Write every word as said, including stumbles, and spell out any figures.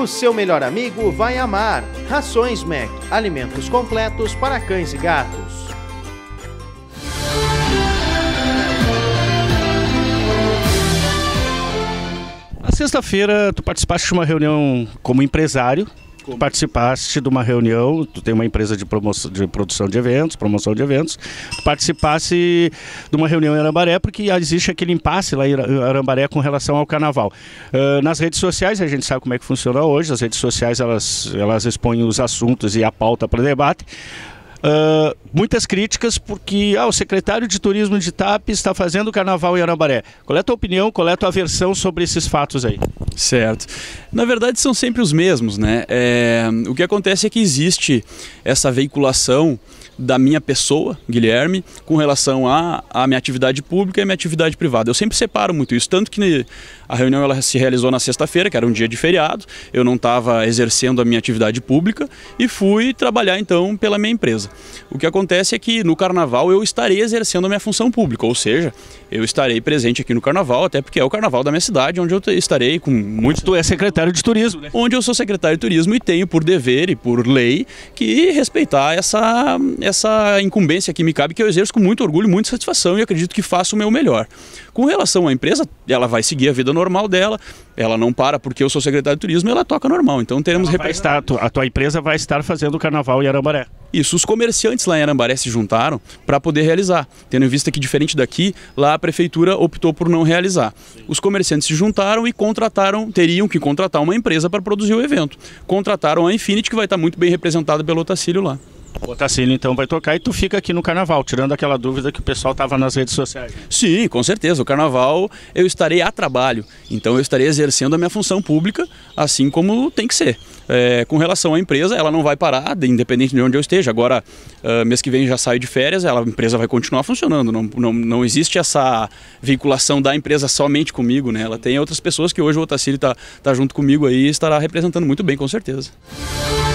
O seu melhor amigo vai amar. Rações Mac, alimentos completos para cães e gatos. Na sexta-feira, tu participaste de uma reunião como empresário. Tu participaste de uma reunião, tu tem uma empresa de, promoção, de produção de eventos, promoção de eventos, tu participasse de uma reunião em Arambaré, porque existe aquele impasse lá em Arambaré com relação ao carnaval. Uh, nas redes sociais, a gente sabe como é que funciona hoje, as redes sociais elas, elas expõem os assuntos e a pauta para debate. Uh, muitas críticas porque ah, o secretário de Turismo de Tapes está fazendo o carnaval em Arambaré. Qual é a tua opinião, qual é a tua versão sobre esses fatos aí? Certo. Na verdade são sempre os mesmos, né? É, o que acontece é que existe essa veiculação da minha pessoa, Guilherme, com relação à, à minha atividade pública e à minha atividade privada. Eu sempre separo muito isso, tanto que a reunião ela se realizou na sexta-feira, que era um dia de feriado, eu não estava exercendo a minha atividade pública e fui trabalhar então pela minha empresa. O que acontece é que no carnaval eu estarei exercendo a minha função pública, ou seja, eu estarei presente aqui no carnaval, até porque é o carnaval da minha cidade, onde eu estarei com muitos... Tu é secretário de turismo, né? Onde eu sou secretário de turismo e tenho por dever e por lei que respeitar essa, essa incumbência que me cabe, que eu exerço com muito orgulho, muita satisfação e acredito que faço o meu melhor. Com relação à empresa, ela vai seguir a vida normal dela, ela não para porque eu sou secretário de turismo, ela toca normal, então teremos... Vai estar, a tua empresa vai estar fazendo o carnaval em Arambaré. Isso, os comerciantes lá em Arambaré se juntaram para poder realizar, tendo em vista que diferente daqui, lá a prefeitura optou por não realizar. Os comerciantes se juntaram e contrataram, teriam que contratar uma empresa para produzir o evento. Contrataram a Infinity, que vai estar muito bem representada pelo Otacílio lá. O Otacílio então vai tocar e tu fica aqui no carnaval, tirando aquela dúvida que o pessoal estava nas redes sociais. Sim, com certeza. O carnaval eu estarei a trabalho, então eu estarei exercendo a minha função pública, assim como tem que ser. É, com relação à empresa, ela não vai parar, independente de onde eu esteja. Agora, uh, mês que vem já saio de férias, ela, a empresa vai continuar funcionando. Não, não, não existe essa vinculação da empresa somente comigo, né? Ela tem outras pessoas que hoje o Otacílio está tá junto comigo aí e estará representando muito bem, com certeza.